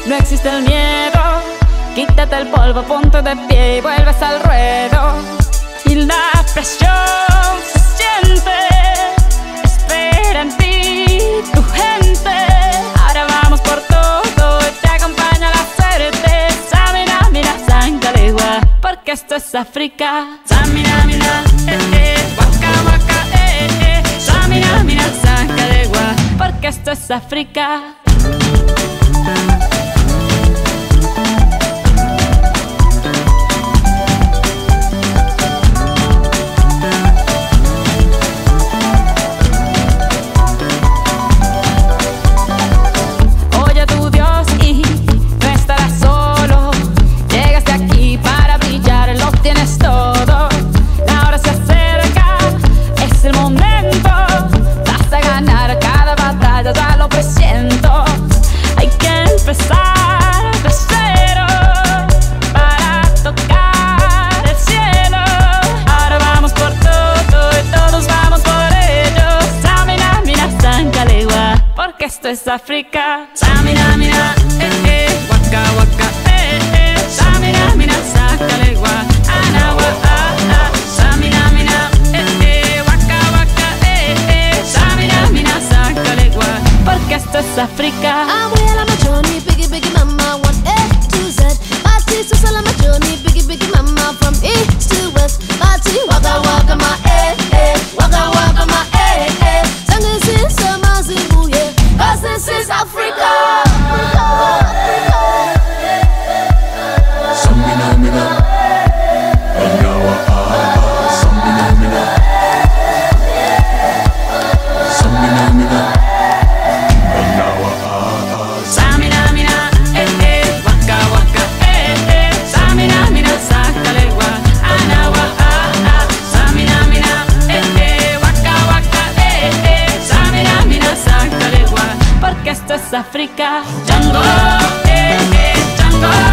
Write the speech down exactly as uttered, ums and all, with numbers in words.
no existe el miedo. Quítate el polvo, ponte de pie y vuelves al ruedo. Y la presión se siente, espera en ti tu gente. Ahora vamos por todo y te acompaña la suerte. Samina, mira, Sangalegua, porque esto es África. Samina, mira, eh, eh, waka, waka, eh, eh. Samina, mira, Sangalegua, porque esto es África. Esto es África. Samina, mira, eh, eh, waka, waka, eh, eh. Samina, mira, Sangalegua, anawa, ah, ah. Samina, mira, eh, eh, waka, waka, eh, eh. Samina, mira, Sangalegua, porque esto es África. I'm way on my journey, biggie, biggie mama, one A to Z. Party to sell on my journey, biggie, biggie mama, from east to west. Party, waka, waka, my eh, eh. Waka, waka, my eh, eh. Sangin' since summer's in Booyah. Cause this is Africa. Samina, mina, anawa, ah, ah. Samina, mina, Samina, mina, anawa, ah, ah. Samina, mina, eh, eh, waka, waka, eh, eh. Samina, mina, Sangalegua, anawa, ah, ah. Samina, mina, eh, eh, waka, waka, eh, eh. Samina, mina, Sangalegua, porque esto es África. Django, eh, eh, Django.